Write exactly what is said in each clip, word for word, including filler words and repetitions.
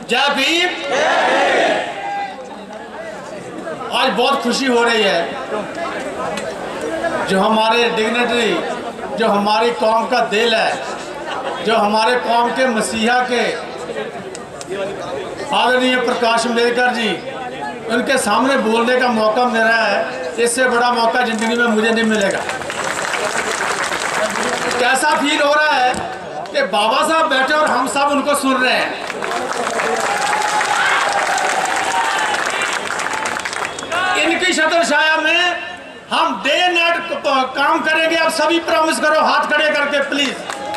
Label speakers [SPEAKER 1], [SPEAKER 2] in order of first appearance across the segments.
[SPEAKER 1] जय भीम। आज बहुत खुशी हो रही है, जो हमारे डिग्नेटरी, जो हमारी कौम का दिल है, जो हमारे कौम के मसीहा के आदरणीय प्रकाश अंबेडकर जी, उनके सामने बोलने का मौका मिला है। इससे बड़ा मौका जिंदगी में मुझे नहीं मिलेगा। कैसा फील हो रहा है कि बाबा साहब बैठे और हम सब उनको सुन रहे हैं। इनकी छत्र छाया में हम डे नाइट काम करेंगे। आप सभी प्रॉमिस करो हाथ खड़े करके प्लीज।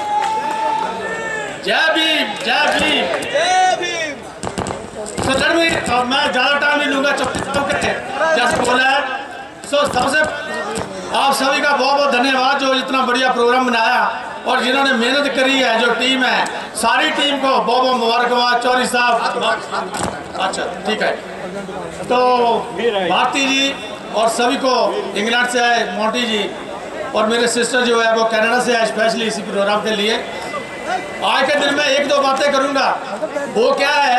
[SPEAKER 1] जय भीम, जय भीम, जय भीम। तो सर में मैं ज्यादा टाइम नहीं लूंगा, जैसे बोला है। सो सबसे आप सभी का बहुत बहुत धन्यवाद जो इतना बढ़िया प्रोग्राम बनाया और जिन्होंने मेहनत करी है। जो टीम है, सारी टीम को बहुत बहुत मुबारकबाद। चौधरी साहब, अच्छा ठीक है। तो भारती जी और सभी को, इंग्लैंड से आए मोंटी जी और मेरे सिस्टर जो है वो कनाडा से आए स्पेशली इसी प्रोग्राम के लिए। आज के दिन में एक दो बातें करूंगा। वो क्या है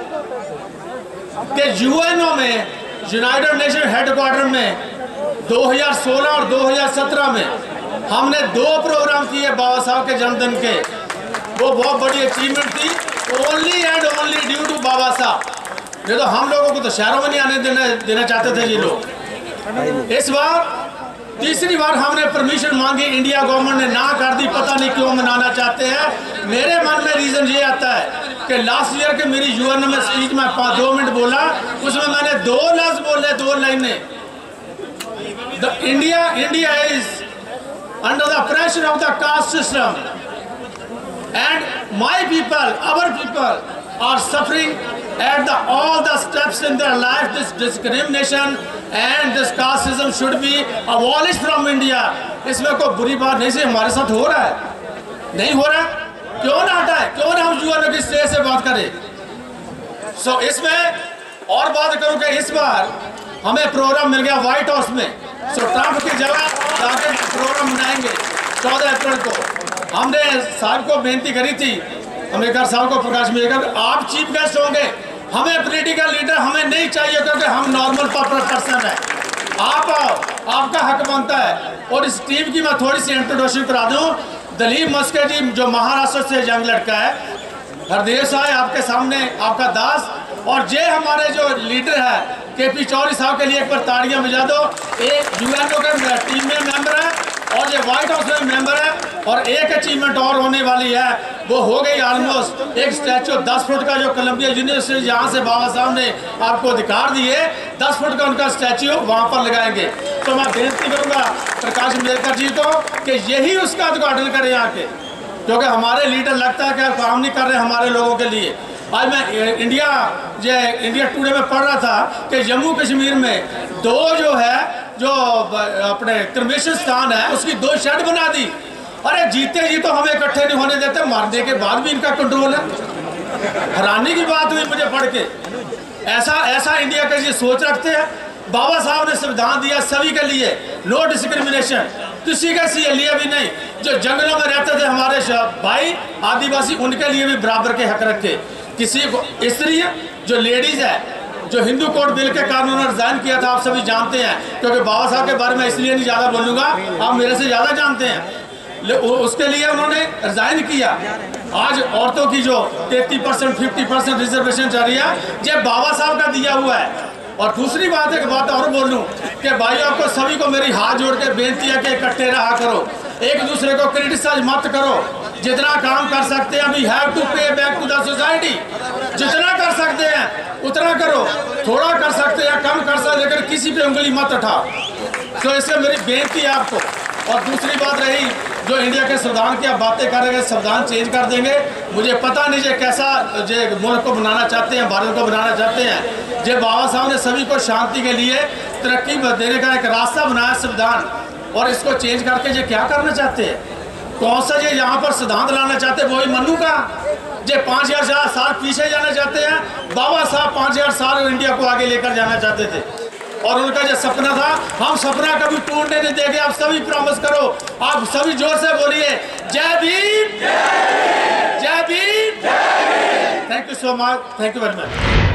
[SPEAKER 1] कि यूएनओ में, यूनाइटेड नेशन हेडक्वार्टर में दो हज़ार सोलह और दो हज़ार सत्रह में हमने दो प्रोग्राम किए बाबा साहब के जन्मदिन के। वो बहुत बड़ी अचीवमेंट थी, only and only due to Baba Sahab. नहीं तो हम लोगों को तो शहरों में नहीं आने देना देना चाहते थे ये लोग। इस बार तीसरी बार हमने परमिशन मांगी, इंडिया गवर्नमेंट ने ना कर दी। पता नहीं क्यों मनाना चाहते हैं। मेरे मन में रीजन ये आता है कि लास्ट ईयर के मेरी यूएन में स्पीच में पाँच दो मिनट बोला, उसमें मैंने दो लफ्ज बोले, दो लाइनें। The India India is under the pressure of the caste system and my people, our people are suffering at the all the steps in their life. This discrimination and this casteism should be abolished from India. इसमें कोई बुरी बात नहीं से हमारे साथ हो रहा है, नहीं हो रहा है, क्यों ना हटाए, क्यों ना हम यूएन की स्टेज से बात करें। सो so, इसमें और बात करूं कि इस बार हमें प्रोग्राम मिल गया व्हाइट हाउस में। सो so, ट्रंप की जगह जाके प्रोग्राम मनाएंगे चौदह अप्रैल को। हमने साहब को बेनती करी थी, अंबेडकर साहब को, प्रकाश अंबेडकर, आप चीफ गेस्ट होंगे, हमें पॉलिटिकल लीडर हमें नहीं चाहिए क्योंकि हम नॉर्मल पर्सन है। आप आओ, आपका हक बनता है। और इस टीम की मैं थोड़ी सी इंट्रोडक्शन करा दूं। दिलीप मस्के जी जो महाराष्ट्र से यंग लड़का है, हरदेव साहब आपके सामने, आपका दास, और जे हमारे जो लीडर है के पी चौधरी साहब के लिए एक बार ताड़ियां बजा दो। एक यूएनओ के टीम में मेंबर है और ये व्हाइट हाउस में मेंबर है। और एक अचीवमेंट और होने वाली है, वो हो गई ऑलमोस्ट। एक स्टैचू दस फुट का जो कोलंबिया यूनिवर्सिटी जहाँ से बाबा साहब ने आपको अधिकार दिए, दस फुट का उनका स्टैचू वहाँ पर लगाएंगे। तो मैं बेनती करूँगा प्रकाश अंबेडकर जी को कि यही उसका उद्घाटन करें यहाँ के, क्योंकि हमारे लीडर लगता है कि काम नहीं कर रहे हमारे लोगों के लिए। आज मैं इंडिया जो इंडिया टुडे में पढ़ रहा था कि जम्मू कश्मीर में दो जो है जो अपने कन्वेंशन स्थान है उसकी दो शेड बना दी। अरे जीते जी तो हमें इकट्ठे नहीं होने देते, मारने के बाद भी इनका कंट्रोल है। हैरानी की बात हुई मुझे पढ़ के। ऐसा ऐसा इंडिया का ये सोच रखते हैं। बाबा साहब ने संविधान दिया सभी के लिए, नो डिस्क्रिमिनेशन, किसी के सी लिए भी नहीं। जो जंगलों में रहते थे हमारे भाई आदिवासी, उनके लिए भी बराबर के हक रखे। किसी को स्त्री जो लेडीज है, जो हिंदू कोड बिल के कारण उन्होंने रिजाइन किया था, आप सभी जानते हैं। क्योंकि बाबा साहब के बारे में इसलिए नहीं ज्यादा बोलूंगा, आप मेरे से ज्यादा जानते हैं। उसके लिए उन्होंने रिजाइन किया। आज औरतों की जो तैतीस परसेंट फिफ्टी परसेंट रिजर्वेशन चल रही है, ये बाबा साहब का दिया हुआ है। और दूसरी बात एक बात और बोल लूँ कि भाइयों आपको सभी को मेरी हाथ जोड़ के बेनती है कि इकट्ठे रहा करो, एक दूसरे को क्रिटिसाइज मत करो। जितना काम कर सकते हैं, we have to pay back to the society. जितना कर सकते हैं उतना करो, थोड़ा कर सकते हैं कम कर सकते, लेकिन किसी पे उंगली मत उठाओ। तो इससे मेरी बेनती है आपको। और दूसरी बात रही जो इंडिया के संविधान की आप बातें कर रहे हैं, संविधान चेंज कर देंगे, मुझे पता नहीं जे कैसा जे मुल्क को बनाना चाहते हैं, भारत को बनाना चाहते हैं। जे बाबा साहब ने सभी को शांति के लिए तरक्की देने का एक रास्ता बनाया संविधान, और इसको चेंज करके जे क्या करना चाहते हैं, कौन सा जे यहाँ पर सिद्धांत लाना चाहते हैं, वही मनु का जे पाँच हजार साल पीछे जाना चाहते हैं। बाबा साहब पाँच हजार साल इंडिया को आगे लेकर जाना चाहते थे, और उनका जो सपना था, हम सपना कभी टूटने नहीं देंगे। आप सभी प्रॉमिस करो, आप सभी जोर से बोलिए जय Bhim, Jai Bhim, Jai Bhim. Thank you so much, thank you very much.